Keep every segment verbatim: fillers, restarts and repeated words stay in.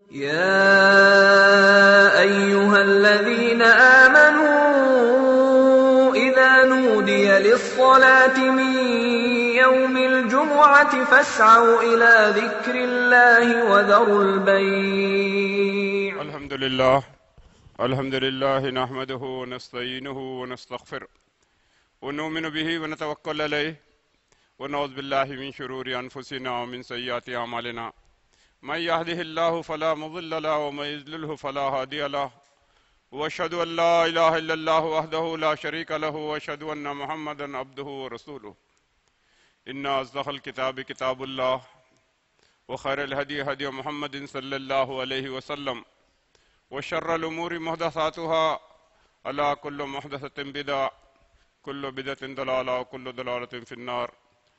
يا أيها الذين آمنوا إذا نودي للصلاة من يوم الجمعة فاسعوا إلى ذكر الله وذروا البيع. الحمد لله الحمد لله نحمده ونستعينه ونستغفره ونؤمن به ونتوكل عليه ونعوذ بالله من شرور أنفسنا ومن سيئات أعمالنا. من يهده الله فلا مضل له ومن يضلله فلا هادي له واشهد ان لا اله الا الله وحده لا شريك له واشهد ان محمدا عبده ورسوله. ان اصدق الكتاب كتاب الله وخير الهدي هدي محمد صلى الله عليه وسلم وشر الامور محدثاتها الا كل محدثة بدعة كل بدعة ضلالة وكل ضلالة في النار.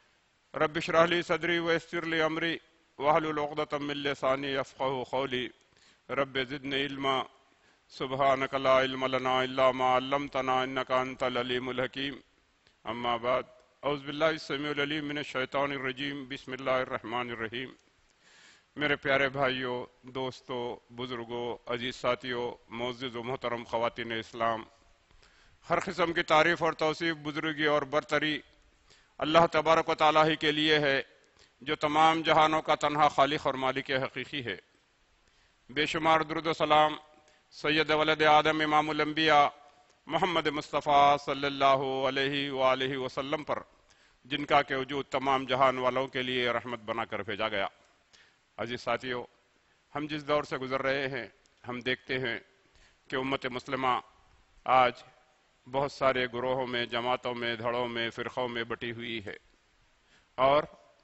رب اشرح لي صدري ويسر لي امري واحلل عقدة من لساني يفقهوا قولي. رب زدني علما سبحانك لا علم لنا الا ما علمتنا انك انت العليم الحكيم. اما بعد اعوذ باللہ السمیع العلیم من الشیطان الرجیم بسم اللہ الرحمن الرحیم. میرے پیارے بھائیوں، دوستوں، بزرگوں، عزیز ساتھیوں، معزز و محترم خواتین اسلام، ہر قسم کی تعریف اور توصیف، بزرگی اور برتری اللہ تبارک و تعالیٰ ہی کے لیے ہے جو تمام جہانوں کا تنہا خالق اور مالک حقیقی ہے. بے شمار درود و سلام سید ولد آدم امام الانبیاء محمد مصطفیٰ صلی اللہ علیہ وآلہ وسلم پر، جن کا کہ وجود تمام جہان والوں کے لیے رحمت بنا کر بھیجا گیا. عزیز ساتھیوں، ہم جس دور سے گزر رہے ہیں، ہم دیکھتے ہیں کہ امت مسلمہ آج بہت سارے گروہوں میں، جماعتوں میں، دھڑوں میں، فرقوں میں بٹی ہوئی ہے. اور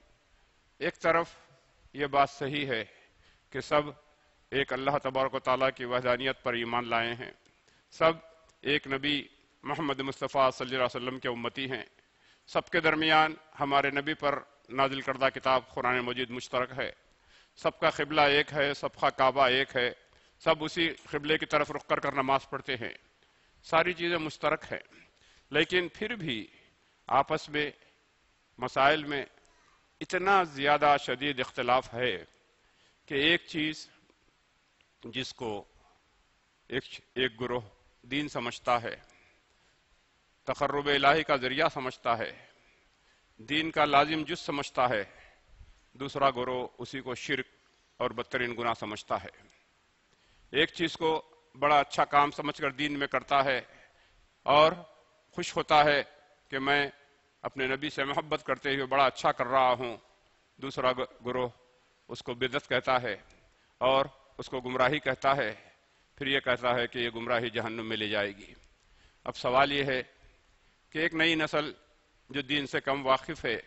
ایک طرف یہ بات صحیح ہے کہ سب ایک اللہ تبارک و تعالیٰ کی وحدانیت پر ایمان لائے ہیں، سب ایک نبی محمد مصطفیٰ صلی اللہ علیہ وسلم کے امتی ہیں، سب کے درمیان ہمارے نبی پر نازل کردہ کتاب قرآن مجید مشترک ہے، سب کا قبلہ ایک ہے، سب کا کعبہ ایک ہے، سب اسی قبلے کی طرف رخ کر کر نماز پڑھتے ہیں، ساری چیزیں مشترک ہیں. لیکن پھر بھی آپس میں مسائل میں اتنا زیادہ شدید اختلاف ہے کہ ایک چیز جس کو ایک ایک گروہ دین سمجھتا ہے، تقرب الہی کا ذریعہ سمجھتا ہے، دین کا لازم جز سمجھتا ہے، دوسرا گروہ اسی کو شرک اور بدترین گناہ سمجھتا ہے. ایک چیز کو بڑا اچھا کام سمجھ کر دین میں کرتا ہے اور خوش ہوتا ہے کہ میں اپنے نبی سے محبت کرتے ہوئے بڑا اچھا کر رہا ہوں، دوسرا گروہ اس کو بدعت کہتا ہے اور اس کو گمراہی کہتا ہے، پھر یہ کہتا ہے کہ یہ گمراہی جہنم میں لے جائے گی. اب سوال یہ ہے کہ ایک نئی نسل جو دین سے کم واقف ہے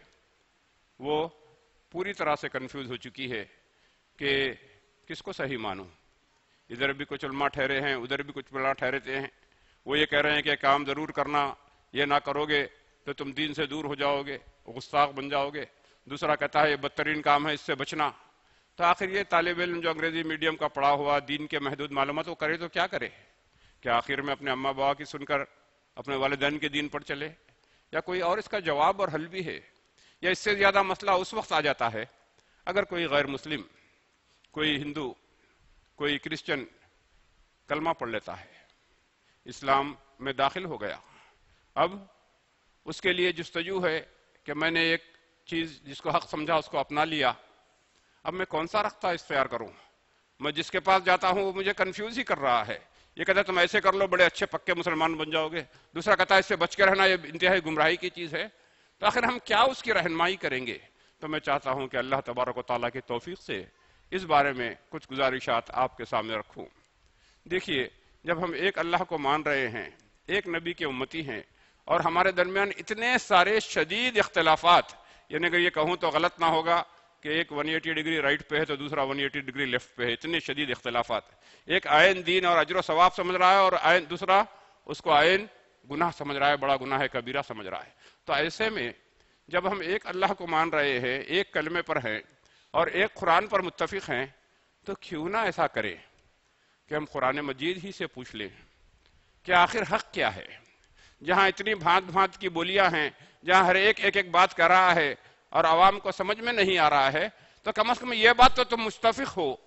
وہ پوری طرح سے کنفیوز ہو چکی ہے کہ کس کو صحیح مانوں. ادھر بھی کچھ علماء ٹھہرے ہیں، ادھر بھی کچھ علماء ٹھہرتے ہیں. وہ یہ کہہ رہے ہیں کہ کام ضرور کرنا، یہ نہ کرو گے تو تم دین سے دور ہو جاؤ گے، گستاخ بن جاؤ گے. دوسرا کہتا ہے یہ بدترین کام ہے، اس سے بچنا. تو آخر یہ طالب علم جو انگریزی میڈیم کا پڑھا ہوا، دین کے محدود معلومات وہ کرے تو کیا کرے؟ کہ آخر میں اپنے اماں بابا کی سن کر اپنے والدین کے دین پر چلے، یا کوئی اور اس کا جواب اور حل بھی ہے؟ یا اس سے زیادہ مسئلہ اس وقت آ جاتا ہے اگر کوئی غیر مسلم، کوئی ہندو، کوئی کرسچن کلمہ پڑھ لیتا ہے، اسلام میں داخل ہو گیا. اب اس کے لیے جستجو ہے کہ میں نے ایک چیز جس کو حق سمجھا اس کو اپنا لیا، اب میں کون سا رختہ اختیار کروں؟ میں جس کے پاس جاتا ہوں وہ مجھے کنفیوز ہی کر رہا ہے. یہ کہتا ہے تم ایسے کر لو، بڑے اچھے پکے مسلمان بن جاؤ گے. دوسرا کہتا ہے اس سے بچ کے رہنا، یہ انتہائی گمراہی کی چیز ہے. تو آخر ہم کیا اس کی رہنمائی کریں گے؟ تو میں چاہتا ہوں کہ اللہ تبارک و تعالیٰ کی توفیق سے اس بارے میں کچھ گزارشات آپ کے سامنے رکھوں. دیکھیے، جب ہم ایک اللہ کو مان رہے ہیں، ایک نبی کے امتی ہیں، اور ہمارے درمیان اتنے سارے شدید اختلافات، یعنی اگر یہ کہوں تو غلط نہ ہوگا کہ ایک ایک سو اسی ڈگری رائٹ پہ ہے تو دوسرا ایک سو اسی ڈگری لیفٹ پہ ہے، اتنے شدید اختلافات. ایک آئین دین اور اجر و ثواب سمجھ رہا ہے اور آئین دوسرا اس کو آئین گناہ سمجھ رہا ہے، بڑا گناہ ہے، کبیرہ سمجھ رہا ہے. تو ایسے میں جب ہم ایک اللہ کو مان رہے ہیں، ایک کلمے پر ہیں اور ایک قرآن پر متفق ہیں، تو کیوں نہ ایسا کریں کہ ہم قرآن مجید ہی سے پوچھ لیں کہ آخر حق کیا ہے. جہاں اتنی بھانت بھانت کی بولیاں ہیں، جہاں ہر ایک ایک ایک بات کر رہا ہے اور عوام کو سمجھ میں نہیں آ رہا ہے، تو کم از کم یہ بات تو تم متفق ہو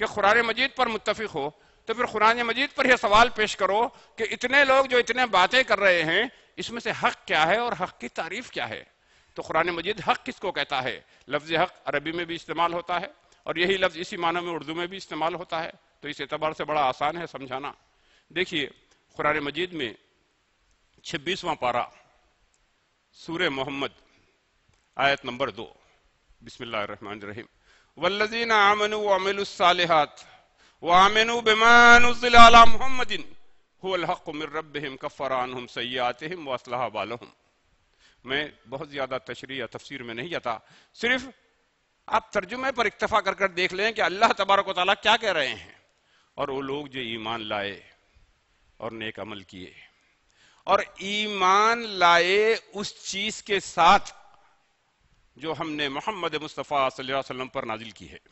کہ قرآن مجید پر متفق ہو تو پھر قرآن مجید پر یہ سوال پیش کرو کہ اتنے لوگ جو اتنے باتیں کر رہے ہیں اس میں سے حق کیا ہے اور حق کی تعریف کیا ہے؟ تو قرآن مجید حق کس کو کہتا ہے؟ لفظ حق عربی میں بھی استعمال ہوتا ہے اور یہی لفظ اسی معنی میں اردو میں بھی استعمال ہوتا ہے، تو اس اعتبار سے بڑا آسان ہے سمجھانا۔ دیکھیے قرآن مجید میں چھبیسواں پارہ سورہ محمد آیت نمبر دو، بسم اللہ الرحمن الرحیم، والذین آمنوا وعملوا الصالحات وآمنوا بما نزل على محمد هو الحق من ربهم كفر عنهم سیئاتهم واصلح بالهم۔ میں بہت زیادہ تشریح یا تفسیر میں نہیں جاتا، صرف آپ ترجمے پر اکتفا کر کر دیکھ لیں کہ اللہ تبارک و تعالیٰ کیا کہہ رہے ہیں۔ اور وہ لوگ جو ایمان لائے اور نیک عمل کیے اور ایمان لائے اس چیز کے ساتھ جو ہم نے محمد مصطفیٰ صلی اللہ علیہ وسلم پر نازل کی ہے،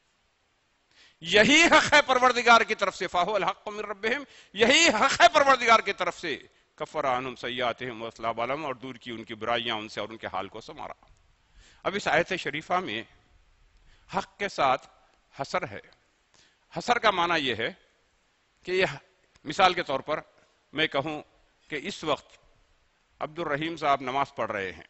یہی حق ہے پروردگار کی طرف سے، فَهُوَ الْحَقُّ مِن رَبِّهِمْ، یہی حق ہے پروردگار کی طرف سے، کفر عنہم سیئاتہم واصلح بالہم، اور دور کی ان کی برائیاں ان سے اور ان کے حال کو سنوارا۔ اب اس آیت شریفہ میں حق کے ساتھ حصر ہے۔ حصر کا معنی یہ ہے کہ یہ مثال کے طور پر میں کہوں کہ اس وقت عبد الرحیم صاحب نماز پڑھ رہے ہیں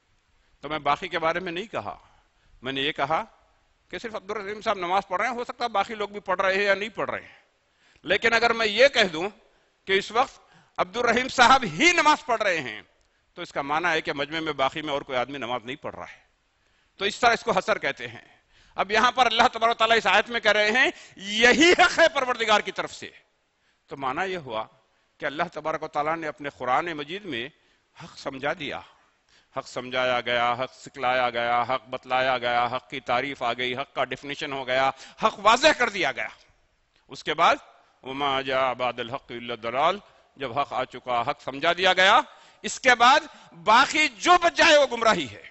تو میں باقی کے بارے میں نہیں کہا، میں نے یہ کہا کہ صرف عبد الرحیم صاحب نماز پڑھ رہے ہیں، ہو سکتا ہے باقی لوگ بھی پڑھ رہے ہیں یا نہیں پڑھ رہے ہیں، لیکن اگر میں یہ کہہ دوں کہ اس وقت عبد الرحیم صاحب ہی نماز پڑھ رہے ہیں تو اس کا معنی ہے کہ مجمع میں باقی میں اور کوئی آدمی نماز نہیں پڑھ رہا ہے، تو اس طرح اس کو حصر کہتے ہیں۔ اب یہاں پر اللہ تبارک و تعالیٰ اس آیت میں کہہ رہے ہیں یہی حق ہے پروردگار کی طرف سے، تو معنی یہ ہوا کہ اللہ تبارک و تعالیٰ نے اپنے قرآن مجید میں حق سمجھا دیا، حق سمجھایا گیا، حق سکھلایا گیا، حق بتلایا گیا، حق کی تعریف آ گئی، حق کا ڈیفینیشن ہو گیا، حق واضح کر دیا گیا۔ اس کے بعد وما جاء بعد الحق الا الضلال، جب حق آ چکا، حق سمجھا دیا گیا، اس کے بعد باقی جو بچ جائے وہ گمراہی ہے۔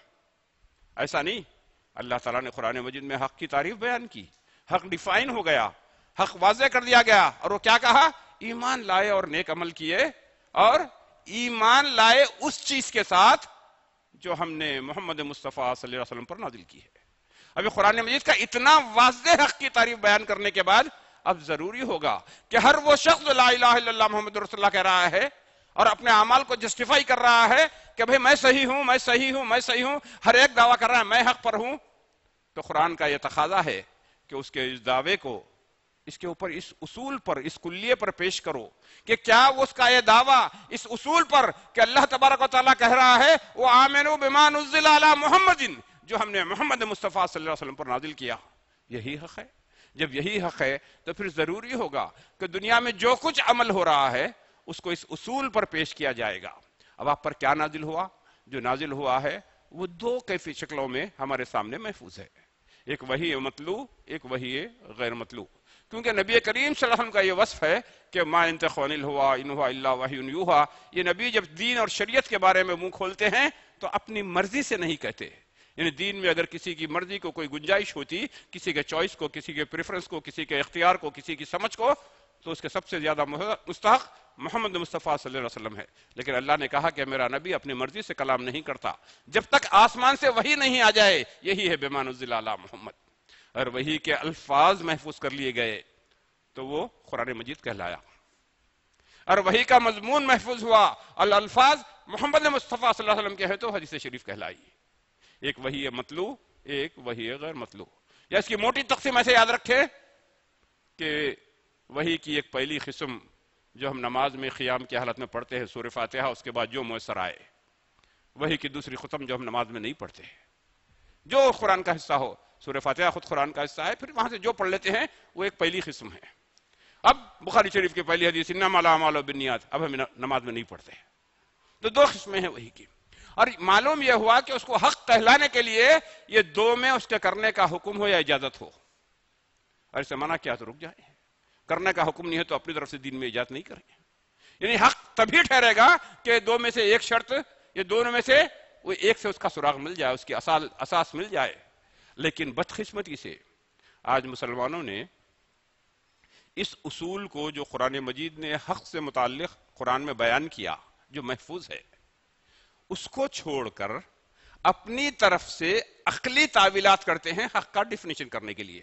ایسا نہیں، اللہ تعالیٰ نے قرآن مجید میں حق کی تعریف بیان کی، حق ڈیفائن ہو گیا، حق واضح کر دیا گیا، اور وہ کیا کہا؟ ایمان لائے اور نیک عمل کیے، اور ایمان لائے اس چیز کے ساتھ جو ہم نے محمد مصطفیٰ صلی اللہ علیہ وسلم پر نازل کی ہے۔ ابھی قرآن مجید کا اتنا واضح حق کی تعریف بیان کرنے کے بعد اب ضروری ہوگا کہ ہر وہ شخص جو لا الہ الا اللہ محمد رسول اللہ کہہ رہا ہے اور اپنے اعمال کو جسٹیفائی کر رہا ہے کہ بھئی میں صحیح ہوں، میں صحیح ہوں، میں صحیح ہوں، ہر ایک دعویٰ کر رہا ہے میں حق پر ہوں، تو قرآن کا یہ تقاضا ہے کہ اس کے اس دعوے کو اس کے اوپر، اس اصول پر، اس کلیے پر پیش کرو کہ کیا اس کا یہ دعویٰ اس اصول پر کہ اللہ تبارک و تعالیٰ کہہ رہا ہے وہ آمنوا بما نزل علی محمد، جو ہم نے محمد مصطفیٰ صلی اللہ علیہ وسلم پر نازل کیا، یہی حق ہے۔ جب یہی حق ہے تو پھر ضروری ہوگا کہ دنیا میں جو کچھ عمل ہو رہا ہے اس کو اس اصول پر پیش کیا جائے گا۔ اب آپ پر کیا نازل ہوا؟ جو نازل ہوا ہے وہ دو کیفی شکلوں میں ہمارے سامنے محفوظ ہے، ایک وحی مطلوع، ایک وحی غیر مطلوع، کیونکہ نبی کریم صلی اللہ علیہ وسلم کا یہ وصف ہے کہ ما ينطق عن الهوى ان هو الا وحی یوحى، یہ نبی جب دین اور شریعت کے بارے میں منہ کھولتے ہیں تو اپنی مرضی سے نہیں کہتے، یعنی دین میں اگر کسی کی مرضی کو کوئی گنجائش ہوتی، کسی کے چوائس کو، کسی کے پریفرنس کو، کسی کے اختیار کو، کسی کی سمجھ کو، تو اس کے سب سے زیادہ مستحق محمد مصطفیٰ صلی اللہ علیہ وسلم ہے، لیکن اللہ نے کہا کہ میرا نبی اپنی مرضی سے کلام نہیں کرتا، جب تک آسمان سے وحی نہیں آ جائے، یہی ہے بما نزل علی محمد، اور وحی کے الفاظ محفوظ کر لیے گئے تو وہ قرآن مجید کہلایا، اور وحی کا مضمون محفوظ ہوا، الفاظ محمد مصطفیٰ صلی اللہ علیہ وسلم کے ہیں تو حدیث شریف کہلائی۔ ایک وحی مطلوع، ایک وحی غیر مطلوع، یا اس کی موٹی تقسیم ایسے یاد رکھیں کہ وحی کی ایک پہلی قسم جو ہم نماز میں قیام کی حالت میں پڑھتے ہیں سورہ فاتحہ، اس کے بعد جو میسر آئے، وحی کی دوسری قسم جو ہم نماز میں نہیں پڑھتے، جو قرآن کا حصہ ہو، سورہ فاتحہ خود قرآن کا حصہ ہے، پھر وہاں سے جو پڑھ لیتے ہیں وہ ایک پہلی قسم ہے۔ اب بخاری شریف کی پہلی حدیث انما الاعمال بالنیات، اب ہم نماز میں نہیں پڑھتے، تو دو قسمیں ہیں وحی کی، اور معلوم یہ ہوا کہ اس کو حق کہلانے کے لیے یہ دو میں اس کے کرنے کا حکم ہو یا اجازت ہو، اور اسے منع کیا تو رک جائے، کرنے کا حکم نہیں ہے تو اپنی طرف سے دین میں ایجاد نہیں کریں، یعنی حق تبھی ٹھہرے گا کہ دو میں سے ایک شرط، یہ دونوں میں سے وہ ایک سے اس کا سراغ مل جائے، اس کی اساس مل جائے۔ لیکن بدقسمتی سے آج مسلمانوں نے اس اصول کو جو قرآن مجید نے حق سے متعلق قرآن میں بیان کیا، جو محفوظ ہے، اس کو چھوڑ کر اپنی طرف سے عقلی تعویلات کرتے ہیں حق کا ڈیفینیشن کرنے کے لیے،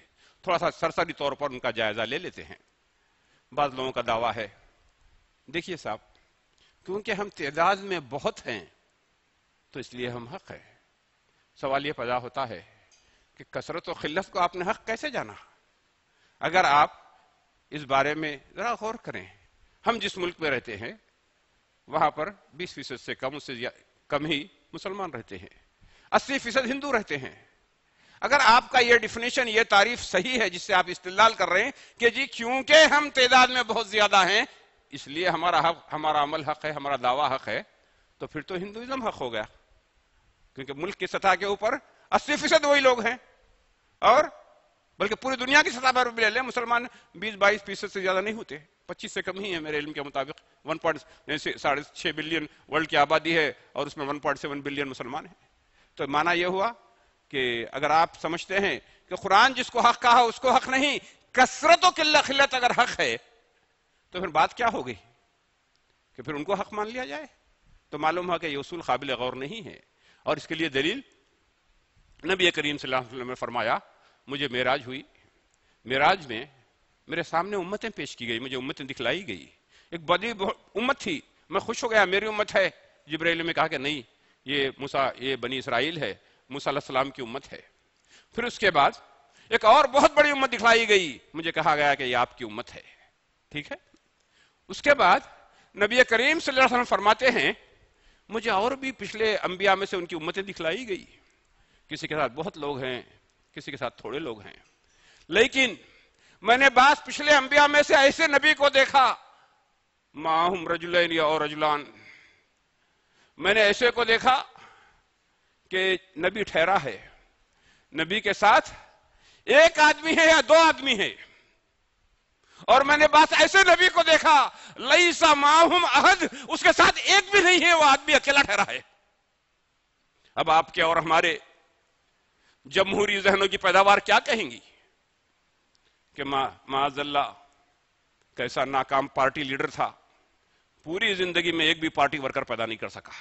تھوڑا سا سرسری طور پر ان کا جائزہ لے لیتے ہیں۔ بعض لوگوں کا دعویٰ ہے، دیکھیے صاحب، کیونکہ ہم تعداد میں بہت ہیں تو اس لیے ہم حق ہیں۔ سوال یہ پیدا ہوتا ہے کہ کثرت و قلت کو آپ نے حق کیسے جانا؟ اگر آپ اس بارے میں ذرا غور کریں، ہم جس ملک میں رہتے ہیں وہاں پر بیس فیصد سے کم اس سے کم ہی مسلمان رہتے ہیں، اسی فیصد ہندو رہتے ہیں۔ اگر آپ کا یہ ڈیفینیشن، یہ تعریف صحیح ہے جس سے آپ استدلال کر رہے ہیں کہ جی کیونکہ ہم تعداد میں بہت زیادہ ہیں اس لیے ہمارا حق، ہمارا عمل حق ہے، ہمارا دعویٰ حق ہے، تو پھر تو ہندوازم حق ہو گیا، کیونکہ ملک کی سطح کے اوپر اسی فیصد وہی لوگ ہیں، اور بلکہ پوری دنیا کی سطح پر بھی لے لیں مسلمان بیس بائیس فیصد سے زیادہ نہیں ہوتے، پچیس سے کم ہی ہے میرے علم کے مطابق۔ ون پوائنٹ ساڑھے چھ بلین ورلڈ کی آبادی ہے اور اس میں ون پوائنٹ سیون بلین مسلمان ہیں۔ تو معنی یہ ہوا کہ اگر آپ سمجھتے ہیں کہ قرآن جس کو حق کہا اس کو حق نہیں، کثرت و قلت اگر حق ہے تو پھر بات کیا ہوگی کہ پھر ان کو حق مان لیا جائے؟ تو معلوم ہوا کہ یہ اصول قابل غور نہیں ہے، اور اس کے لیے دلیل نبی کریم صلی اللہ علیہ وسلم نے فرمایا، مجھے معراج ہوئی، معراج میں میرے سامنے امتیں پیش کی گئی، مجھے امتیں دکھلائی گئی، ایک بڑی امت تھی، میں خوش ہو گیا میری امت ہے۔ جبرائیل نے کہا کہ نہیں، یہ موسیٰ، یہ بنی اسرائیل ہے، موسیٰ علیہ السلام کی امت ہے۔ پھر اس کے بعد ایک اور بہت بڑی امت دکھلائی گئی، مجھے کہا گیا کہ یہ آپ کی امت ہے، ٹھیک ہے۔ اس کے بعد نبی کریم صلی اللہ علیہ وسلم فرماتے ہیں مجھے اور بھی پچھلے انبیاء میں سے ان کی امتیں دکھلائی گئی، کسی کے ساتھ بہت لوگ ہیں، کسی کے ساتھ تھوڑے لوگ ہیں، لیکن میں نے بعض پچھلے انبیاء میں سے ایسے نبی کو دیکھا معہم رجلین یا اور رجلان، میں نے ایسے کو دیکھا کہ نبی ٹھہرا ہے، نبی کے ساتھ ایک آدمی ہے یا دو آدمی ہے، اور میں نے بات ایسے نبی کو دیکھا لیسا معہم احد، اس کے ساتھ ایک بھی نہیں ہے، وہ آدمی اکیلا ٹھہرا ہے۔ اب آپ کے اور ہمارے جمہوری ذہنوں کی پیداوار کیا کہیں گی کہ معاذ اللہ کیسا ناکام پارٹی لیڈر تھا، پوری زندگی میں ایک بھی پارٹی ورکر پیدا نہیں کر سکا۔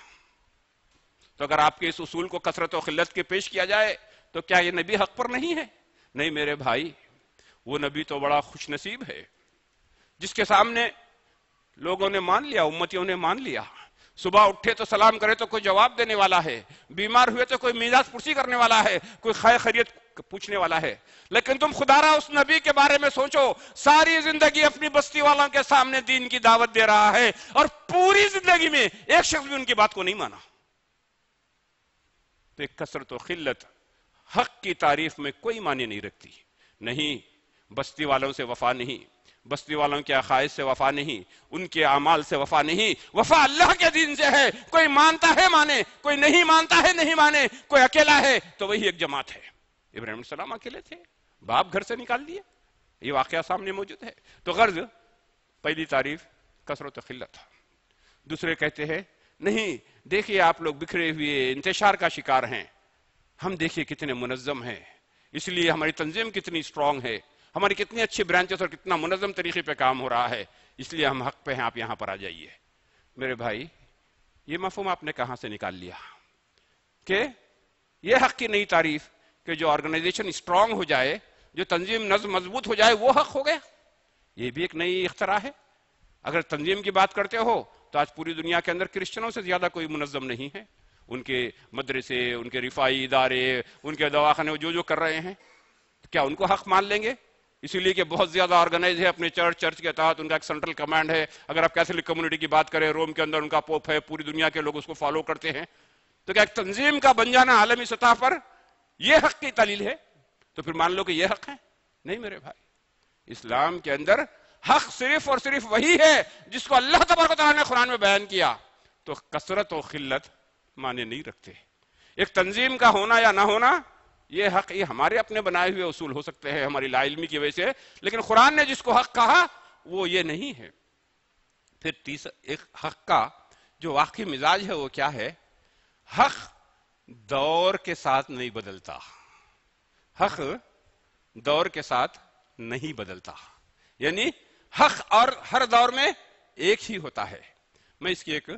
تو اگر آپ کے اس اصول کو کثرت و قلت کے پیش کیا جائے تو کیا یہ نبی حق پر نہیں ہے؟ نہیں میرے بھائی، وہ نبی تو بڑا خوش نصیب ہے جس کے سامنے لوگوں نے مان لیا، امتیوں نے مان لیا، صبح اٹھے تو سلام کرے تو کوئی جواب دینے والا ہے، بیمار ہوئے تو کوئی میراث پرسی کرنے والا ہے، کوئی خیر خیریت پوچھنے والا ہے۔ لیکن تم خدا را اس نبی کے بارے میں سوچو، ساری زندگی اپنی بستی والوں کے سامنے دین کی دعوت دے رہا ہے اور پوری زندگی میں ایک شخص بھی ان کی بات کو نہیں مانا۔ تو ایک کثرت و قلت حق کی تعریف میں کوئی معنی نہیں رکھتی۔ نہیں، بستی والوں سے وفا نہیں، بستی والوں کے عقائد سے وفا نہیں، ان کے اعمال سے وفا نہیں، وفا اللہ کے دین سے ہے۔ کوئی مانتا ہے مانے، کوئی نہیں مانتا ہے نہیں مانے، کوئی اکیلا ہے تو وہی ایک جماعت ہے۔ ابراہیم علیہ السلام اکیلے تھے، باپ گھر سے نکال دیے، یہ واقعہ سامنے موجود ہے۔ تو غرض پہلی تعریف کثرت و قلت۔ دوسرے کہتے ہیں نہیں، دیکھیے آپ لوگ بکھرے ہوئے انتشار کا شکار ہیں، ہم دیکھیے کتنے منظم ہیں، اس لیے ہماری تنظیم کتنی سٹرونگ ہے، ہماری کتنی اچھی برانچز اور کتنا منظم طریقے پہ کام ہو رہا ہے، اس لیے ہم حق پہ ہیں، آپ یہاں پر آ جائیے۔ میرے بھائی، یہ مفہوم آپ نے کہاں سے نکال لیا کہ یہ حق کی نئی تعریف کہ جو آرگنائزیشن سٹرونگ ہو جائے، جو تنظیم نظم مضبوط ہو جائے وہ حق ہو گیا؟ یہ بھی ایک نئی اختراع ہے۔ اگر تنظیم کی بات کرتے ہو تو آج پوری دنیا کے اندر کرسچنوں سے زیادہ کوئی منظم نہیں ہے، ان کے مدرسے، ان کے رفاعی ادارے، ان کے دواخانے جو جو کر رہے ہیں، کیا ان کو حق مان لیں گے؟ اسی لیے کہ بہت زیادہ آرگنائز ہے اپنے چرچ چرچ کے تحت، ان کا ایک سینٹرل کمانڈ ہے۔ اگر آپ کیتھولک کمیونٹی کی بات کریں، روم کے اندر ان کا پوپ ہے، پوری دنیا کے لوگ اس کو فالو کرتے ہیں، تو کیا ایک تنظیم کا بن جانا عالمی سطح پر یہ حق کی دلیل ہے؟ تو پھر مان لو کہ یہ حق ہے؟ نہیں میرے بھائی، اسلام کے اندر حق صرف اور صرف وہی ہے جس کو اللہ تبارک و تعالیٰ نے قرآن میں بیان کیا۔ تو کثرت و قلت معنی نہیں رکھتے۔ ایک تنظیم کا ہونا یا نہ ہونا یہ حق، یہ ہمارے اپنے بنائے ہوئے اصول ہو سکتے ہیں ہماری لا علمی کی وجہ سے، لیکن قرآن نے جس کو حق کہا وہ یہ نہیں ہے۔ پھر تیسرا ایک حق کا جو واقعی مزاج ہے وہ کیا ہے؟ حق دور کے ساتھ نہیں بدلتا، حق دور کے ساتھ نہیں بدلتا، یعنی حق اور ہر دور میں ایک ہی ہوتا ہے۔ میں اس کی ایک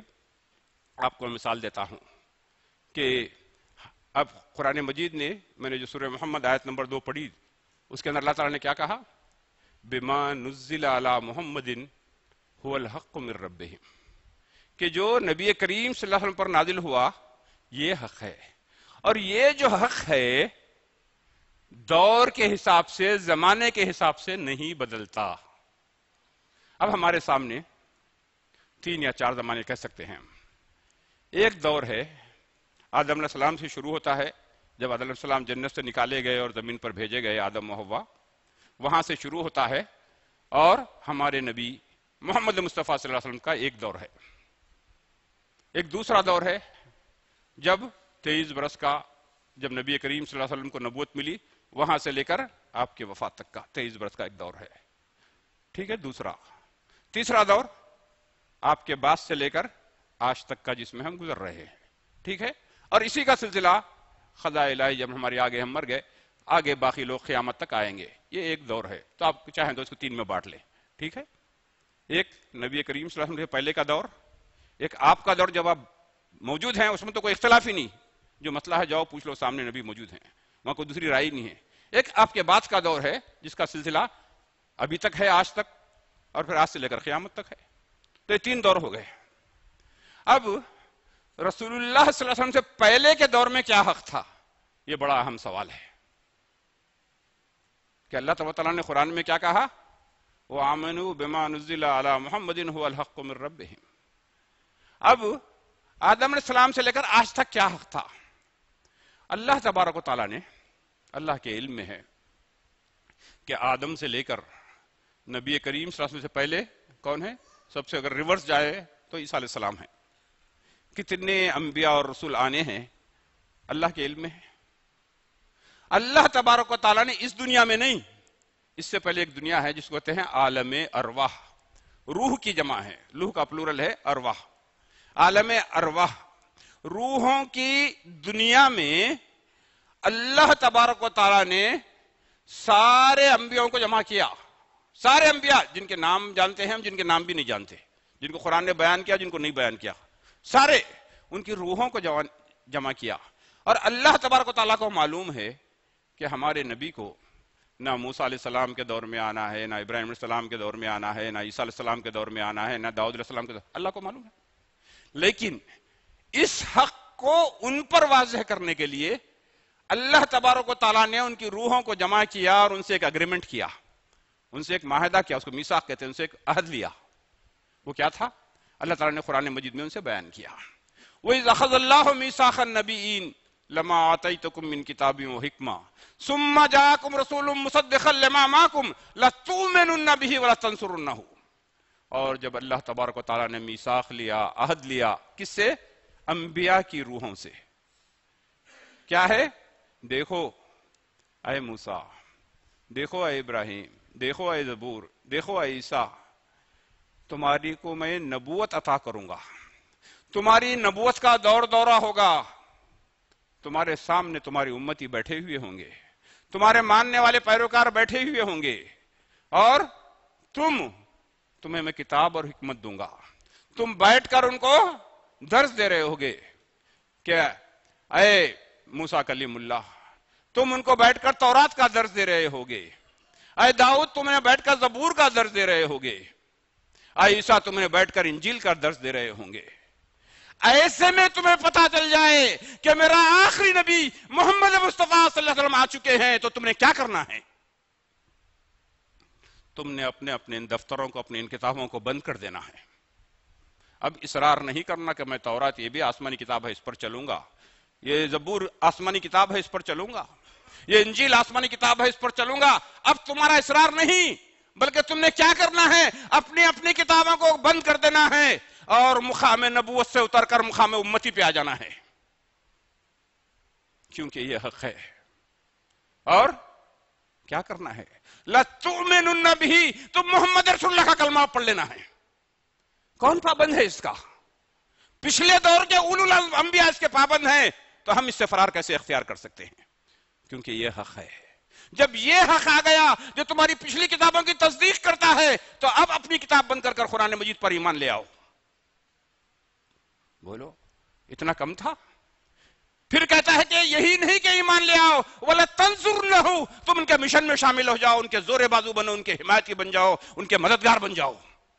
آپ کو مثال دیتا ہوں کہ اب قرآن مجید نے، میں نے جو سورہ محمد آیت نمبر دو پڑھی اس کے اندر اللہ تعالیٰ نے کیا کہا؟ بما نزل علی محمد هو الحق من ربہم، کہ جو نبی کریم صلی اللہ علیہ وسلم پر نازل ہوا یہ حق ہے، اور یہ جو حق ہے دور کے حساب سے، زمانے کے حساب سے نہیں بدلتا۔ اب ہمارے سامنے تین یا چار زمانے کہہ سکتے ہیں۔ ایک دور ہے آدم علیہ السلام سے شروع ہوتا ہے، جب آدم علیہ السلام جنت سے نکالے گئے اور زمین پر بھیجے گئے آدم و حوا، وہاں سے شروع ہوتا ہے، اور ہمارے نبی محمد مصطفیٰ صلی اللہ علیہ وسلم کا ایک دور ہے۔ ایک دوسرا دور ہے جب تیئیس برس کا، جب نبی کریم صلی اللہ علیہ وسلم کو نبوت ملی، وہاں سے لے کر آپ کے وفات تک کا تیئیس برس کا ایک دور ہے، ٹھیک ہے۔ دوسرا تیسرا دور آپ کے بعد سے لے کر آج تک کا جس میں ہم گزر رہے ہیں، ٹھیک ہے۔ اور اسی کا سلسلہ خدا الہی جب ہمارے آگے ہم مر گئے، آگے باقی لوگ قیامت تک آئیں گے، یہ ایک دور ہے۔ تو آپ چاہیں تو اس کو تین میں بانٹ لیں، ٹھیک ہے۔ ایک نبی کریم صلی اللہ علیہ وسلم سے پہلے کا دور، ایک آپ کا دور جب آپ موجود ہیں، اس میں تو کوئی اختلاف ہی نہیں، جو مسئلہ ہے جاؤ پوچھ لو، سامنے نبی موجود ہیں، وہاں کوئی دوسری رائے نہیں ہے۔ ایک آپ کے بعد کا دور ہے جس کا سلسلہ ابھی تک ہے، آج تک، اور پھر آج سے لے کر قیامت تک ہے۔ تو یہ تین دور ہو گئے۔ اب رسول اللہ صلی اللہ علیہ وسلم سے پہلے کے دور میں کیا حق تھا؟ یہ بڑا اہم سوال ہے کہ اللہ تعالیٰ نے قرآن میں کیا کہا؟ وَآمَنُوا بِمَا نُزِّلَ عَلَى مُحَمَّدٍ هُوَ الْحَقُّ مِن رَبِّهِمْ۔ اب آدم علیہ السلام سے لے کر آج تک کیا حق تھا؟ اللہ تبارک و تعالیٰ نے، اللہ کے علم میں ہے کہ آدم سے لے کر نبی کریم صلی اللہ علیہ وسلم سے پہلے کون ہے؟ سب سے اگر ریورس جائے تو عیسیٰ علیہ السلام ہے۔ کتنے انبیاء اور رسول آنے ہیں اللہ کے علم میں ہے۔ اللہ تبارک و تعالیٰ نے اس دنیا میں نہیں، اس سے پہلے ایک دنیا ہے جس کو کہتے ہیں عالم ارواح، روح کی جمع ہے، روح کا پلورل ہے ارواح۔ عالم ارواح، روحوں کی دنیا میں اللہ تبارک و تعالیٰ نے سارے انبیاءوں کو جمع کیا، سارے انبیاء جن کے نام جانتے ہیں ہم، جن کے نام بھی نہیں جانتے، جن کو قرآن نے بیان کیا، جن کو نہیں بیان کیا، سارے ان کی روحوں کو جمع کیا۔ اور اللہ تبارک و تعالیٰ کو معلوم ہے کہ ہمارے نبی کو نہ موسیٰ علیہ السلام کے دور میں آنا ہے، نہ ابراہیم علیہ السلام کے دور میں آنا ہے، نہ عیسیٰ علیہ السلام کے دور میں آنا ہے، نہ داؤد علیہ السلام کے دور، اللہ کو معلوم ہے۔ لیکن اس حق کو ان پر واضح کرنے کے لیے اللہ تبارک و تعالیٰ نے ان کی روحوں کو جمع کیا اور ان سے ایک اگریمنٹ کیا، ان سے ایک معاہدہ کیا، اس کو میثاق کہتے ہیں، ان سے ایک عہد لیا۔ وہ کیا تھا؟ اللہ تعالیٰ نے قرآن مجید میں ان سے بیان کیا۔ وَإِذْ أَخَذَ اللَّهُ مِيثَاقَ النَّبِيِّينَ لَمَا آتَيْتُكُم مِّن كِتَابٍ وَحِكْمَةٍ ثُمَّ جَاءَكُمْ رَسُولٌ مُصَدِّقًا لِّمَا مَعَكُمْ لَتُؤْمِنُنَّ بِهِ وَلَتَنصُرُنَّهُ۔ اور جب اللہ تبارک و تعالیٰ نے میثاق لیا، عہد لیا، کس سے؟ انبیاء کی روحوں سے۔ کیا ہے؟ دیکھو اے موسیٰ، دیکھو اے ابراہیم، دیکھو اے زبور، دیکھو اے عیسیٰ، تمہاری کو میں نبوت عطا کروں گا، تمہاری نبوت کا دور دورہ ہوگا، تمہارے سامنے تمہاری امتی بیٹھے ہوئے ہوں گے، تمہارے ماننے والے پیروکار بیٹھے ہوئے ہوں گے، اور تم تمہیں میں کتاب اور حکمت دوں گا، تم بیٹھ کر ان کو درس دے رہے ہوگے کہ اے موسیٰ کلیم اللہ، تم ان کو بیٹھ کر تورات کا درس دے رہے ہوگے، اے داؤد تمہیں بیٹھ کر زبور کا درس دے رہے ہوگے، اے عیسیٰ تمہیں بیٹھ کر انجیل کا درس دے رہے ہوں گے۔ ایسے میں تمہیں پتا چل جائے کہ میرا آخری نبی محمد مصطفیٰ صلی اللہ علیہ وسلم آ چکے ہیں، تو تم نے کیا کرنا ہے؟ تم نے اپنے اپنے ان دفتروں کو، اپنے ان کتابوں کو بند کر دینا ہے۔ اب اصرار نہیں کرنا کہ میں تورات یہ بھی آسمانی کتاب ہے اس پر چلوں گا، یہ زبور آسمانی کتاب ہے اس پر چلوں گا، یہ انجیل آسمانی کتاب ہے اس پر چلوں گا۔ اب تمہارا اصرار نہیں، بلکہ تم نے کیا کرنا ہے؟ اپنی اپنی کتابوں کو بند کر دینا ہے اور مقام نبوت سے اتر کر مقام امتی پہ آ جانا ہے، کیونکہ یہ حق ہے۔ اور کیا کرنا ہے؟ لَتُؤْمِنُنَّ بِهِ، تم محمد رسول اللہ کا کلمہ پڑھ لینا ہے۔ کون پابند ہے اس کا؟ پچھلے دور کے اولو الانبیاء اس کے پابند ہیں، تو ہم اس سے فرار کیسے اختیار کر سکتے ہیں؟ کیونکہ یہ حق ہے۔ جب یہ حق آ گیا جو تمہاری پچھلی کتابوں کی تصدیق کرتا ہے، تو اب اپنی کتاب بند کر کر قرآن مجید پر ایمان لے آؤ۔ بولو اتنا کم تھا؟ پھر کہتا ہے کہ یہی نہیں کہ ایمان لے آؤ وَلَا تَنْصُرْنَهُ، تم ان کے مشن میں شامل ہو جاؤ، ان کے زور بازو بنو، ان کے حمایتی بن جاؤ، ان کے مددگار بن جاؤ۔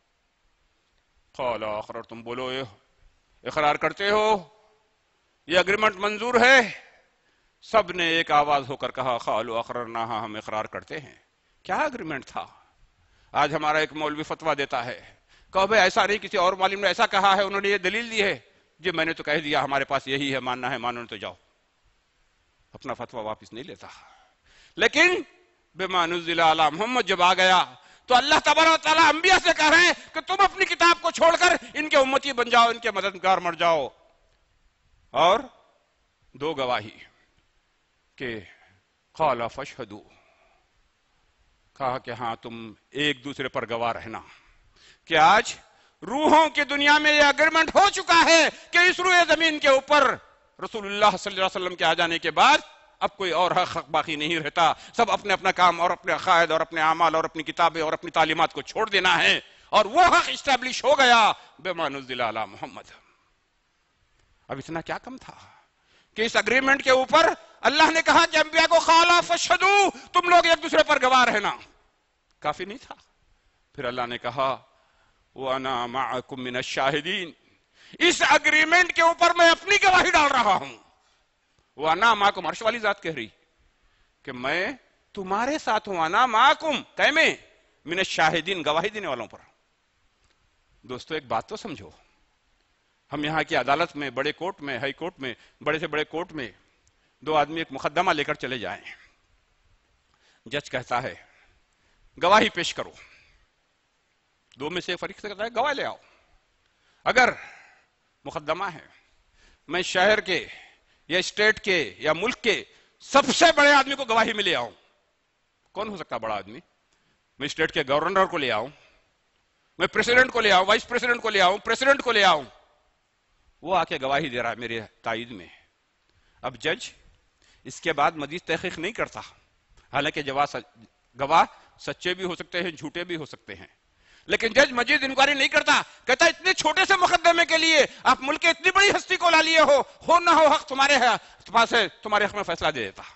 قَالَ أَقْرَرْتُمْ، بولو اقرار کرتے ہو، یہ اگریمنٹ منظور ہے؟ سب نے ایک آواز ہو کر کہا قَالُوا أَقْرَرْنَا، ہم اقرار کرتے ہیں۔ کیا اگریمنٹ تھا؟ آج ہمارا ایک مولوی فتویٰ دیتا ہے، کہو بھئی ایسا نہیں، کسی اور معلم نے ایسا کہا ہے، انہوں نے یہ دلیل دی ہے، جی میں نے تو کہہ دیا ہمارے پاس یہی ہے، ماننا ہے مانو، تو جاؤ، اپنا فتویٰ واپس نہیں لیتا۔ لیکن بما نزل علی محمد جب آ گیا تو اللہ تبارک و تعالیٰ انبیاء سے کہہ رہے ہیں کہ تم اپنی کتاب کو چھوڑ کر ان کے امتی بن جاؤ، ان کے مددگار مر جاؤ۔ اور دو گواہی کہ قال فاشہدوا، کہا کہ ہاں تم ایک دوسرے پر گواہ رہنا، کہ آج روحوں کی دنیا میں یہ اگریمنٹ ہو چکا ہے کہ اس روئے زمین کے اوپر رسول اللہ صلی اللہ علیہ وسلم کے آ جانے کے بعد اب کوئی اور حق باقی نہیں رہتا، سب اپنے اپنا کام اور اپنے عقائد اور اپنے اعمال اور اپنی کتابیں اور اپنی تعلیمات کو چھوڑ دینا ہے، اور وہ حق اسٹیبلش ہو گیا بما نزل علی محمد۔ اب اتنا کیا کم تھا کہ اس اگریمنٹ کے اوپر اللہ نے کہا کہ انبیاء کو قال فاشہدوا، تم لوگ ایک دوسرے پر گواہ رہنا، کافی نہیں تھا؟ پھر اللہ نے کہا وَأَنَا مَعَكُم مِّنَ الشَّاهِدِينَ، اس اگریمنٹ کے اوپر میں اپنی گواہی ڈال رہا ہوں۔ وَأَنَا مَعَكُم، عرش والی ذات کہہ رہی کہ میں تمہارے ساتھ ہوں، انا معکم، کہ میں من الشاہدین، گواہی دینے والوں پر۔ دوستو ایک بات تو سمجھو، ہم یہاں کی عدالت میں، بڑے کورٹ میں، ہائی کورٹ میں، بڑے سے بڑے کورٹ میں دو آدمی ایک مقدمہ لے کر چلے جائیں، جج کہتا ہے گواہی پیش کرو، دو میں سے ایک فریق سے کہتا ہے گواہ لے آؤ۔ اگر مقدمہ ہے میں شہر کے یا اسٹیٹ کے یا ملک کے سب سے بڑے آدمی کو گواہی میں لے آؤں، کون ہو سکتا بڑا آدمی؟ میں اسٹیٹ کے گورنر کو لے آؤں، میں پریزیڈنٹ کو لے آؤں، وائس پریزیڈنٹ کو لے آؤں، پریزیڈنٹ کو لے آؤں، وہ آ کے گواہی دے رہا ہے میرے تائید میں۔ اب جج اس کے بعد مزید تحقیق نہیں کرتا، حالانکہ گواہ سچے بھی ہو سکتے ہیں، جھوٹے بھی ہو سکتے ہیں، لیکن جج مزید انکوائری نہیں کرتا، کہتا اتنے چھوٹے سے مقدمے کے لیے آپ ملک کے اتنی بڑی ہستی کو لا لیے ہو، ہو نہ ہو حق تمہارے پاس ہے، تمہارے حق میں فیصلہ دے دیتا۔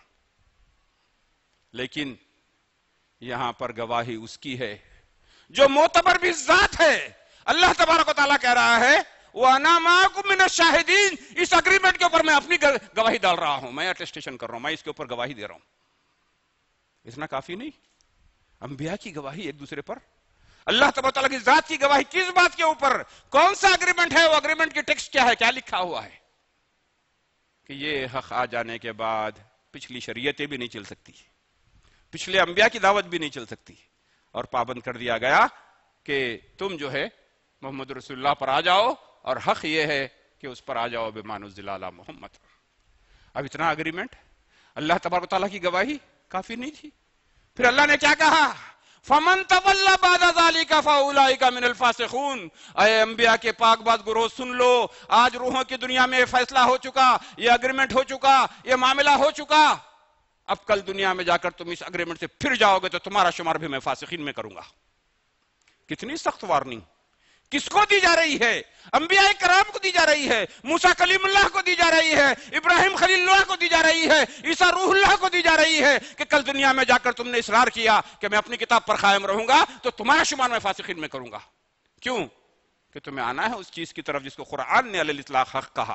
لیکن یہاں پر گواہی اس کی ہے جو معتبر بھی ذات ہے۔ اللہ تبارک و تعالیٰ کہہ رہا ہے وَأَنَا مَعَكُم مِّنَ الشَّاهِدِينَ، اس اگریمنٹ کے اوپر میں اپنی گواہی ڈال رہا ہوں، میں اٹیسٹیشن کر رہا ہوں، میں اس کے اوپر گواہی دے رہا ہوں۔ اتنا کافی نہیں؟ انبیاء کی گواہی ایک دوسرے پر، اللہ تبارک و تعالیٰ کی ذات کی گواہی کس بات کے اوپر؟ کون سا اگریمنٹ ہے؟ وہ اگریمنٹ کی ٹیکسٹ کیا ہے؟ کیا لکھا ہوا ہے؟ کہ یہ حق آ جانے کے بعد پچھلی شریعتیں بھی نہیں چل سکتی، پچھلے انبیاء کی دعوت بھی نہیں چل سکتی، اور پابند کر دیا گیا کہ تم جو ہے محمد رسول اللہ پر آ جاؤ، اور حق یہ ہے کہ اس پر آ جاؤ بما نزل علی محمد۔ اب اتنا اگریمنٹ، اللہ تبارک و تعالیٰ کی گواہی کافی نہیں تھی؟ پھر اللہ نے کیا کہا؟ فَمَن تَوَلَّ بَعْدَ ذَلِكَ فَأُولَٰئِكَ مِنَ الْفَاسِقُونَ، اے انبیاء کے پاک باز گروہ سن لو، آج روحوں کی دنیا میں یہ فیصلہ ہو چکا، یہ اگریمنٹ ہو چکا، یہ معاملہ ہو چکا، اب کل دنیا میں جا کر تم اس اگریمنٹ سے پھر جاؤ گے تو تمہارا شمار بھی میں فاسقین میں کروں گا۔ کتنی سخت وارننگ کس کو دی جا رہی ہے؟ انبیاء کرام کو دی جا رہی ہے، موسیٰ کلیم اللہ کو دی جا رہی ہے، ابراہیم خلیل اللہ کو دی جا رہی ہے، عیسیٰ روح اللہ کو دی جا رہی ہے کہ کل دنیا میں جا کر تم نے اصرار کیا کہ میں اپنی کتاب پر قائم رہوں گا تو تمہارا شمار میں فاسقین میں کروں گا۔ کیوں؟ کہ تمہیں آنا ہے اس چیز کی طرف جس کو قرآن نے علی الاطلاق حق کہا۔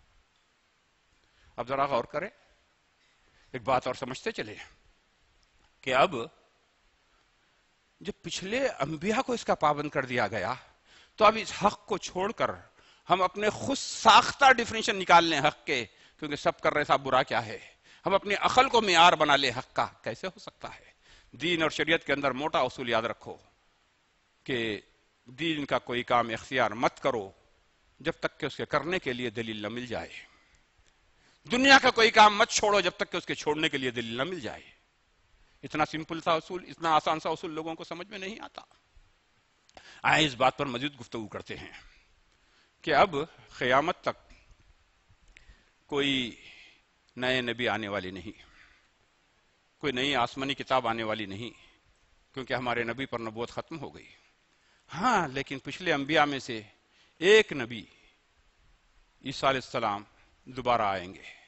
اب ذرا غور کریں، ایک بات اور سمجھتے چلے کہ اب جب پچھلے انبیاء کو اس کا پابند کر دیا گیا تو اب اس حق کو چھوڑ کر ہم اپنے خود ساختہ ڈیفینیشن نکال لیں حق کے، کیونکہ سب کر رہے صاحب برا کیا ہے، ہم اپنی عقل کو معیار بنا لیں حق کا، کیسے ہو سکتا ہے؟ دین اور شریعت کے اندر موٹا اصول یاد رکھو کہ دین کا کوئی کام اختیار مت کرو جب تک کہ اس کے کرنے کے لیے دلیل نہ مل جائے، دنیا کا کوئی کام مت چھوڑو جب تک کہ اس کے چھوڑنے کے لیے دلیل نہ مل جائے۔ اتنا سمپل سا اصول، اتنا آسان سا اصول لوگوں کو سمجھ میں نہیں آتا۔ آئے اس بات پر مزید گفتگو کرتے ہیں کہ اب قیامت تک کوئی نئے نبی آنے والی نہیں، کوئی نئی آسمانی کتاب آنے والی نہیں، کیونکہ ہمارے نبی پر نبوت ختم ہو گئی۔ ہاں لیکن پچھلے انبیاء میں سے ایک نبی عیسیٰ علیہ السلام دوبارہ آئیں گے،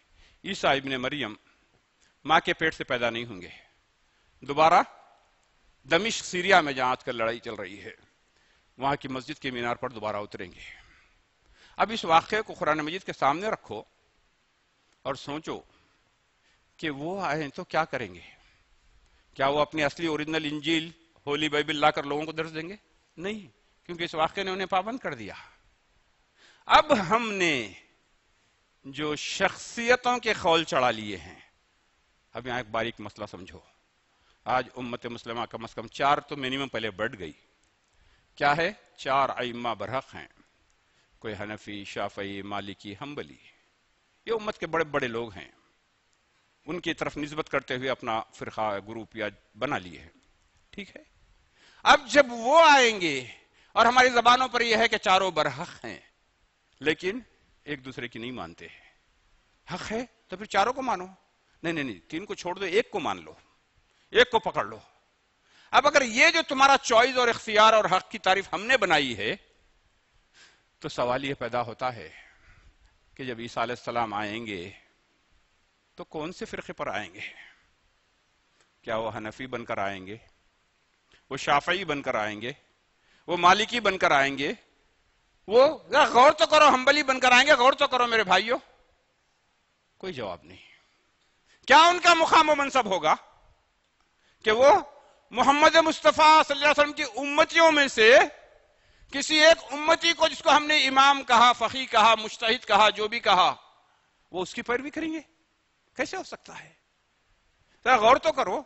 عیسیٰ ابن مریم ماں کے پیٹ سے پیدا نہیں ہوں گے، دوبارہ دمشق سیریا میں جہاں آج کل لڑائی چل رہی ہے وہاں کی مسجد کے مینار پر دوبارہ اتریں گے۔ اب اس واقعے کو قرآن مجید کے سامنے رکھو اور سوچو کہ وہ آئیں تو کیا کریں گے؟ کیا وہ اپنی اصلی اوریجنل انجیل ہولی بائبل لا کر لوگوں کو درس دیں گے؟ نہیں، کیونکہ اس واقعے نے انہیں پابند کر دیا۔ اب ہم نے جو شخصیتوں کے خول چڑھا لیے ہیں، اب یہاں ایک باریک مسئلہ سمجھو۔ آج امت مسلمہ کم از کم چار تو منیمم پہلے بڑھ گئی۔ کیا ہے؟ چار ائمہ برحق ہیں، کوئی حنفی، شافعی، مالکی، حنبلی، یہ امت کے بڑے بڑے لوگ ہیں، ان کی طرف نسبت کرتے ہوئے اپنا فرقہ گروپ یا بنا لیے ہیں، ٹھیک ہے۔ اب جب وہ آئیں گے اور ہماری زبانوں پر یہ ہے کہ چاروں برحق ہیں لیکن ایک دوسرے کی نہیں مانتے، حق ہے تو پھر چاروں کو مانو، نہیں نہیں نہیں تین کو چھوڑ دو، ایک کو مان لو، ایک کو پکڑ لو۔ اب اگر یہ جو تمہارا چوائس اور اختیار اور حق کی تعریف ہم نے بنائی ہے تو سوال یہ پیدا ہوتا ہے کہ جب عیسیٰ علیہ السلام آئیں گے تو کون سے فرقے پر آئیں گے؟ کیا وہ حنفی بن کر آئیں گے؟ وہ شافعی بن کر آئیں گے؟ وہ مالکی بن کر آئیں گے؟ وہ غور تو کرو، حنبلی بن کر آئیں گے؟ غور تو کرو میرے بھائیوں، کوئی جواب نہیں۔ کیا ان کا مقام و منصب ہوگا کہ وہ محمد مصطفیٰ صلی اللہ علیہ وسلم کی امتیوں میں سے کسی ایک امتی کو، جس کو ہم نے امام کہا، فقیہ کہا، مجتہد کہا، جو بھی کہا، وہ اس کی پیروی کریں گے؟ کیسے ہو سکتا ہے؟ ذرا غور تو کرو۔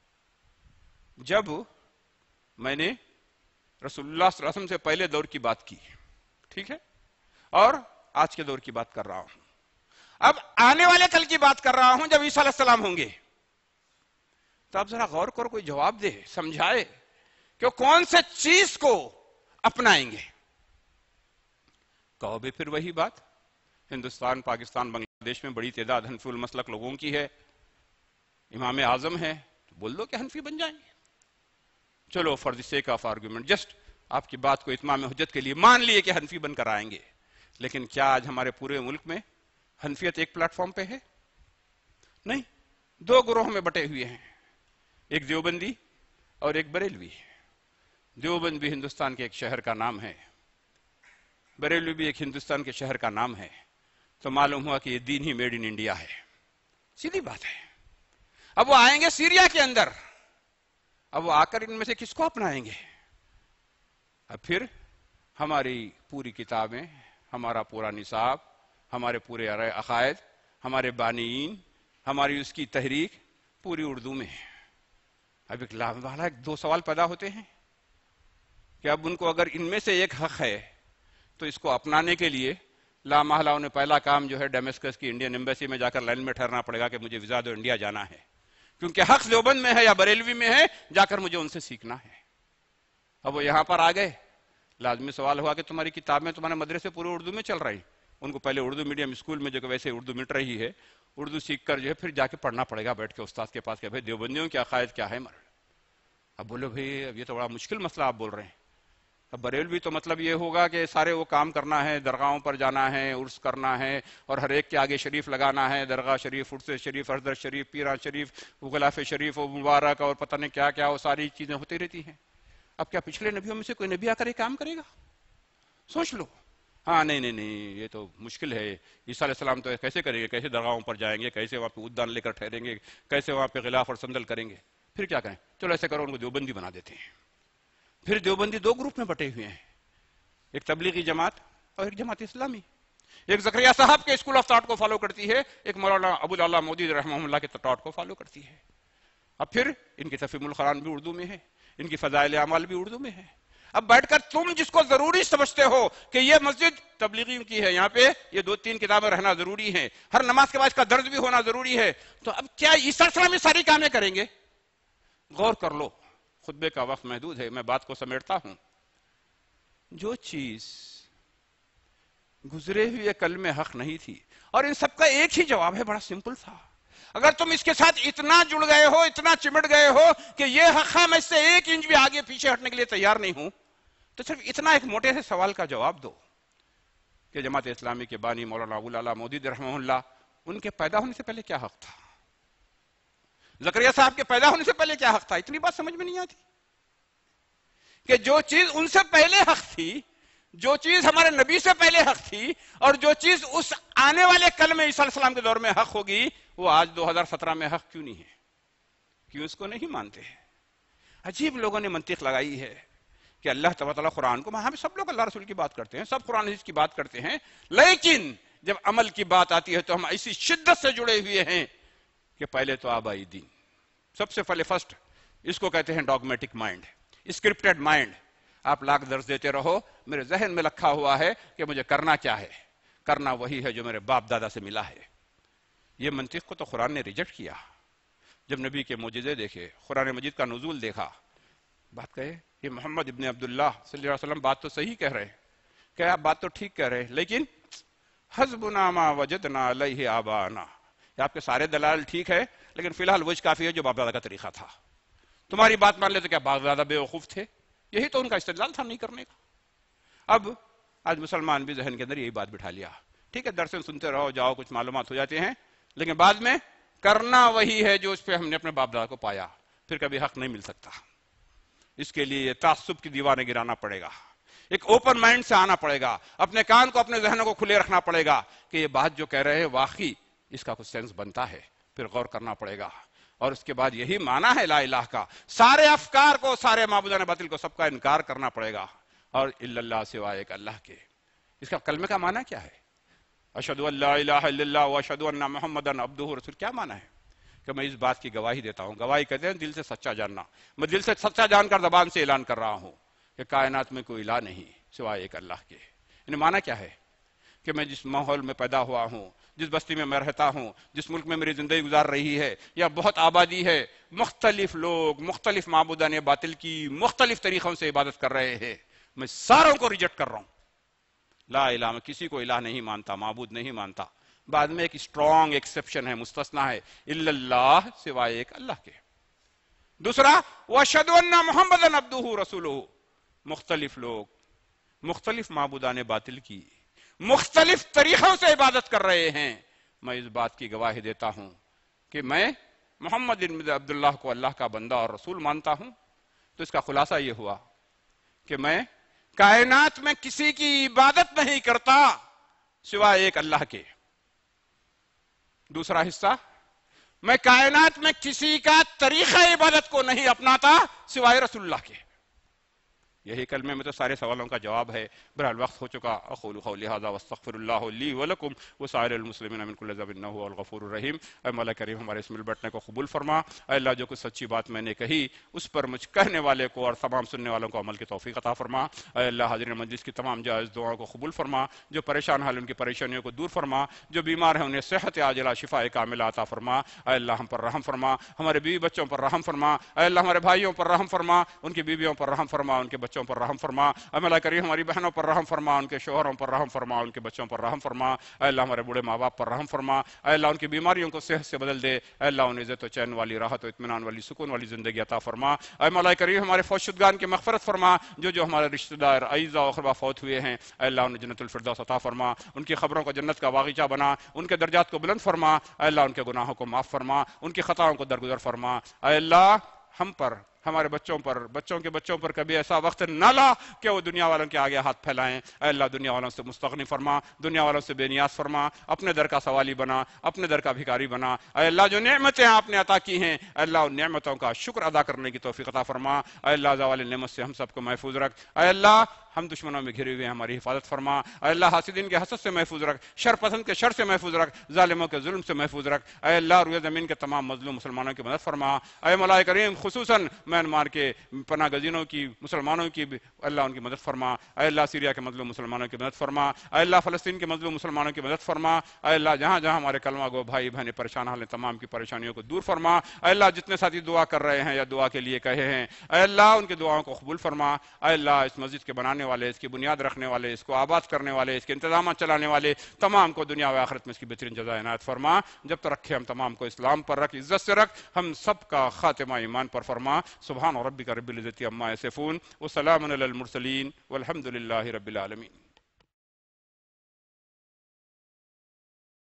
جب میں نے رسول اللہ صلی اللہ علیہ وسلم سے پہلے دور کی بات کی، ٹھیک ہے، اور آج کے دور کی بات کر رہا ہوں، اب آنے والے کل کی بات کر رہا ہوں جب عیسیٰ علیہ السلام ہوں گے، تو اب ذرا غور کرو، کوئی جواب دے، سمجھائے کہ کون سے چیز کو اپنائیں گے؟ کہو بھی پھر وہی بات، ہندوستان، پاکستان، بنگلہ دیش میں بڑی تعداد حنفی المسلک لوگوں کی ہے، امام اعظم ہے، تو بول دو کہ حنفی بن جائیں گے۔ چلو for the sake of argument, just آپ کی بات کو اتمام حجت کے لیے مان لیے کہ حنفی بن کر آئیں گے، لیکن کیا آج ہمارے پورے ملک میں حنفیت ایک پلیٹ فارم پہ ہے؟ نہیں، دو گروہ میں بٹے ہوئے ہیں، ایک دیوبندی اور ایک بریلوی۔ دیوبند بھی ہندوستان کے ایک شہر کا نام ہے، بریلوی بھی ایک ہندوستان کے شہر کا نام ہے، تو معلوم ہوا کہ یہ دین ہی میڈ ان انڈیا ہے، سیدھی بات ہے۔ اب وہ آئیں گے سیریا کے اندر، اب وہ آ کر ان میں سے کس کو اپنائیں گے؟ اب پھر ہماری پوری کتابیں، ہمارا پورا نصاب، ہمارے پورے عقائد، ہمارے بانیین، ہماری اس کی تحریک پوری اردو میں ہے۔ اب ایک والا ایک دو سوال پیدا ہوتے ہیں کہ اب ان کو اگر ان میں سے ایک حق ہے تو اس کو اپنانے کے لیے لا محالہ انہیں پہلا کام جو ہے ڈیمسکس کی انڈین ایمبیسی میں جا کر لائن میں ٹھہرنا پڑے گا کہ مجھے ویزا دو، انڈیا جانا ہے، کیونکہ حق دیوبند میں ہے یا بریلوی میں ہے، جا کر مجھے ان سے سیکھنا ہے۔ اب وہ یہاں پر آ گئے، لازمی سوال ہوا کہ تمہاری کتابیں، تمہارے مدرسے پورے اردو میں چل رہی، ان کو پہلے اردو میڈیم اسکول میں جو کہ ویسے اردو مٹ رہی ہے، اردو سیکھ کر جو ہے پھر جا کے پڑھنا پڑے گا بیٹھ کے استاد کے پاس کہ بھائی دیوبندیوں کے عقائد کیا ہے۔ مر اب بولو بھائی اب یہ تو بڑا مشکل مسئلہ آپ بول رہے ہیں۔ اب بریلوی تو مطلب یہ ہوگا کہ سارے وہ کام کرنا ہے، درگاہوں پر جانا ہے، عرس کرنا ہے، اور ہر ایک کے آگے شریف لگانا ہے، درگاہ شریف، عرس شریف، حضرت شریف، پیران شریف، غلاف شریف و مبارک اور پتہ نہیں کیا کیا، وہ ساری چیزیں ہوتی رہتی ہیں۔ اب کیا پچھلے نبیوں میں سے کوئی نبی آ کر یہ کام کرے گا؟ سوچ لو۔ ہاں نہیں نہیں نہیں یہ تو مشکل ہے، عیسیٰ علیہ السلام تو کیسے کریں گے، کیسے درگاہوں پر جائیں گے، کیسے وہاں پہ ادان لے کر ٹھہریں گے، کیسے وہاں پہ غلاف اور صندل کریں گے، پھر کیا کریں؟ چلو ایسے کرو ان کو دیوبندی بنا دیتے ہیں۔ پھر دیوبندی دو گروپ میں بٹے ہوئے ہیں، ایک تبلیغی جماعت اور ایک جماعت اسلامی، ایک زکریا صاحب کے اسکول آف تھاٹ کو فالو کرتی ہے، ایک مولانا ابو العلا مودودی رحمہ اللہ کے تھاٹ کو فالو کرتی ہے۔ اب پھر ان کی تفہیم القرآن بھی اردو میں ہے، ان کی فضائل اعمال بھی اردو میں ہے۔ اب بیٹھ کر تم جس کو ضروری سمجھتے ہو کہ یہ مسجد تبلیغیوں کی ہے، یہاں پہ یہ دو تین کتابیں رہنا ضروری ہیں، ہر نماز کے بعد اس کا درد بھی ہونا ضروری ہے، تو اب کیا عیسیٰ علیہ السلام یہ ساری کامیں کریں گے؟ غور کر لو، خطبے کا وقت محدود ہے، میں بات کو سمیٹتا ہوں۔ جو چیز گزرے ہوئے کل میں حق نہیں تھی، اور ان سب کا ایک ہی جواب ہے، بڑا سمپل تھا، اگر تم اس کے ساتھ اتنا جڑ گئے ہو، اتنا چمٹ گئے ہو کہ یہ حق ہے، میں اس سے ایک انچ بھی آگے پیچھے ہٹنے کے لیے تیار نہیں ہوں، تو صرف اتنا ایک موٹے سے سوال کا جواب دو کہ جماعت اسلامی کے بانی مولانا ابو العلا مودودی رحمہ اللہ، ان کے پیدا ہونے سے پہلے کیا حق تھا؟ زکریا صاحب کے پیدا ہونے سے پہلے کیا حق تھا؟ اتنی بات سمجھ میں نہیں آتی کہ جو چیز ان سے پہلے حق تھی، جو چیز ہمارے نبی سے پہلے حق تھی، اور جو چیز اس آنے والے کل میں عیسیٰ علیہ السلام کے دور میں حق ہوگی، وہ آج دو ہزار سترہ میں حق کیوں نہیں ہے؟ کیوں اس کو نہیں مانتے؟ عجیب لوگوں نے منطق لگائی ہے کہ اللہ تبارک و تعالیٰ قرآن کو، ہم سب لوگ اللہ رسول کی بات کرتے ہیں، سب قرآن حدیث کی بات کرتے ہیں، لیکن جب عمل کی بات آتی ہے تو ہم ایسی شدت سے جڑے ہوئے ہیں کہ پہلے تو آبائی دین، سب سے پہلے فرسٹ، اس کو کہتے ہیں ڈاگمیٹک مائنڈ، اسکرپٹڈ مائنڈ. آپ لاکھ درس دیتے رہو، میرے ذہن میں رکھا ہوا ہے کہ مجھے کرنا کیا ہے، کرنا وہی ہے جو میرے باپ دادا سے ملا ہے. یہ منطق کو تو قرآن نے ریجیکٹ کیا. جب نبی کے معجزے دیکھے، قرآن مجید کا نزول دیکھا، بات کہے یہ محمد ابن عبداللہ صلی اللہ علیہ وسلم بات تو صحیح کہہ رہے ہیں، کہ آپ بات تو ٹھیک کہہ رہے ہیں، لیکن حسبنا ما وجدنا علیہ آباءنا، آپ کے سارے دلائل ٹھیک ہے، لیکن فی الحال وجہ کافی ہے جو باپ دادا کا طریقہ تھا. تمہاری بات مان لے تو کیا باپ دادا بے وقوف تھے؟ یہی تو ان کا استدلال تھا نہیں کرنے کا. اب آج مسلمان بھی ذہن کے اندر یہی بات بٹھا لیا، ٹھیک ہے درسیں سنتے رہو، جاؤ، کچھ معلومات ہو جاتے ہیں، لیکن بعد میں کرنا وہی ہے جو اس پہ ہم نے اپنے باپ دادا کو پایا، پھر کبھی حق نہیں مل سکتا. اس کے لیے تعصب کی دیواریں گرانا پڑے گا، ایک اوپن مائنڈ سے آنا پڑے گا، اپنے کان کو اپنے ذہنوں کو کھلے رکھنا پڑے گا کہ یہ بات جو کہہ رہے ہیں واقعی اس کا کچھ سینس بنتا ہے، پھر غور کرنا پڑے گا. اور اس کے بعد یہی معنی ہے لا الہ کا، سارے افکار کو، سارے معبودان باطل کو، سب کا انکار کرنا پڑے گا، اور الا اللہ سوائے ایک اللہ کے. اس کا کلمے کا معنی کیا ہے؟ اشہدو ان لا الہ الا اللہ واشہدو ان محمدن عبدہ ورسولہ. کیا معنی ہے؟ کہ میں اس بات کی گواہی دیتا ہوں. گواہی کہتے ہیں دل سے سچا جاننا. میں دل سے سچا جان کر زبان سے اعلان کر رہا ہوں کہ کائنات میں کوئی الہ نہیں سوائے ایک اللہ کے. یعنی معنی کیا ہے؟ کہ میں جس ماحول میں پیدا ہوا ہوں، جس بستی میں میں رہتا ہوں، جس ملک میں میری زندگی گزار رہی ہے، یا بہت آبادی ہے، مختلف لوگ مختلف معبودان باطل کی مختلف طریقوں سے عبادت کر رہے ہیں، میں ساروں کو ریجیکٹ کر رہا ہوں. لا الہ، میں کسی کو الہ نہیں مانتا، معبود نہیں مانتا. بعد میں ایک اسٹرانگ ایکسیپشن ہے، مستثنا ہے، الا اللہ سوائے ایک اللہ کے. دوسرا واشہدو ان محمدن عبدہ رسولہ. مختلف لوگ مختلف معبودان باطل کی مختلف طریقوں سے عبادت کر رہے ہیں، میں اس بات کی گواہی دیتا ہوں کہ میں محمد بن عبداللہ کو اللہ کا بندہ اور رسول مانتا ہوں. تو اس کا خلاصہ یہ ہوا کہ میں کائنات میں کسی کی عبادت نہیں کرتا سوائے ایک اللہ کے. دوسرا حصہ، میں کائنات میں کسی کا طریقہ عبادت کو نہیں اپناتا سوائے رسول اللہ کے. یہی کلمے میں تو سارے سوالوں کا جواب ہے. بہرحال وقت ہو چکا. اقول قولی ھذا واستغفر اللہ لی ولکم وسائر المسلمین من کل ذنب انہ هو الغفور الرحیم. اے مولا کریم ہمارے اس مل بیٹھنے کو قبول فرما. اے اللہ جو کچھ سچی بات میں نے کہی اس پر مجھ کہنے والے کو اور تمام سننے والوں کو عمل کی توفیق عطا فرما. اے اللہ حاضرین مجلس کی تمام جائز دعاؤں کو قبول فرما. جو پریشان حال ان کی پریشانیوں کو دور فرما. جو بیمار ہیں انہیں صحت عاجلہ شفاء کاملہ عطا فرما. اے اللہ ہم پر رحم فرما. ہمارے بیوی بچوں پر رحم فرما. اے اللہ ہمارے بھائیوں پر رحم فرما. ان کی بیویوں پر رحم فرما. ان کے بچوں پر رحم فرما. اے مولا کریم ہماری بہنوں پر رحم فرما. ان کے شوہروں پر رحم فرما. ان کے بچوں پر رحم فرما. اے اللہ ہمارے بوڑھے ماں باپ پر رحم فرما. اے اللہ ان کی بیماریوں کو صحت سے بدل دے. اے اللہ انہیں عزت و چین والی، راحت و اطمینان والی، سکون والی زندگی عطا فرما. اے مولا کریم ہمارے فوت شدگان کی مغفرت فرما. جو جو ہمارے رشتہ دار اعزاء و اقربا فوت ہوئے ہیں، اے اللہ انہیں جنت الفردوس عطا فرما. ان کی خبروں کو جنت کا باغیچہ بنا. ان کے درجات کو بلند فرما. اے اللہ ان کے گناہوں کو معاف فرما. ان کی خطاؤں کو درگزر فرما. اے اللہ ہم پر، ہمارے بچوں پر، بچوں کے بچوں پر کبھی ایسا وقت نہ لا کہ وہ دنیا والوں کے آگے ہاتھ پھیلائیں. اے اللہ دنیا والوں سے مستغنی فرما. دنیا والوں سے بے نیاز فرما. اپنے در کا سوالی بنا. اپنے در کا بھکاری بنا. اے اللہ جو نعمتیں آپ نے عطا کی ہیں، اے اللہ ان نعمتوں کا شکر ادا کرنے کی توفیق عطا فرما. اے اللہ زوال نعمت سے ہم سب کو محفوظ رکھ. اے اللہ ہم دشمنوں میں گھرے ہوئے ہیں، ہماری حفاظت فرما. اے اللہ حاسدین کے حسد سے محفوظ رکھ. شر پسند کے شر سے محفوظ رکھ. ظالموں کے ظلم سے محفوظ رکھ. اے اللہ روئے زمین کے تمام مظلوم مسلمانوں کی مدد فرما. اے مولا کریم خصوصاً میانمار کے پناہ گزینوں کی، مسلمانوں کی، اللہ ان کی مدد فرما. اے اللہ سیریا کے مظلوم مسلمانوں کی مدد فرما. اے اللہ فلسطین کے مظلوم مسلمانوں کی مدد فرما. اے اللہ جہاں جہاں ہمارے کلمہ گو بھائی بہنیں پریشان حال ہیں، تمام کی پریشانیوں کو دور فرما. اے اللہ جتنے ساتھی دعا کر رہے ہیں یا دعا کے لیے کہے ہیں، اے اللہ ان کی دعاؤں کو قبول فرما. اے اللہ اس مسجد کے بنانے والے، اس کی بنیاد رکھنے والے، اس کو آباد کرنے والے، اس کے انتظامات چلانے والے تمام کو دنیا و آخرت میں اس کی بہترین جزا عنایت فرما. جب تک رکھے ہم تمام کو اسلام پر رکھ، عزت سے رکھ. ہم سب کا خاتمہ ایمان پر فرما. سبحان ربک رب العزت عما یصفون وسلام علی المرسلین والحمد للہ رب العالمین.